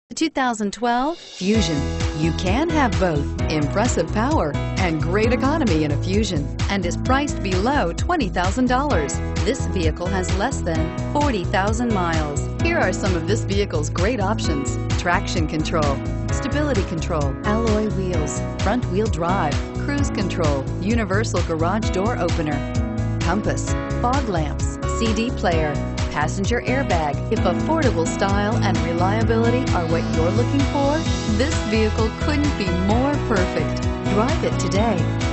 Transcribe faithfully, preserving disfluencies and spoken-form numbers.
two thousand twelve Fusion. You can have both impressive power and great economy in a Fusion, and is priced below twenty thousand dollars. This vehicle has less than forty thousand miles. Here are some of this vehicle's great options: traction control, stability control, alloy wheels, front wheel drive, cruise control, universal garage door opener, compass, fog lamps, C D player, passenger airbag. If affordable style and reliability are what you're looking for, this vehicle couldn't be more perfect. Drive it today.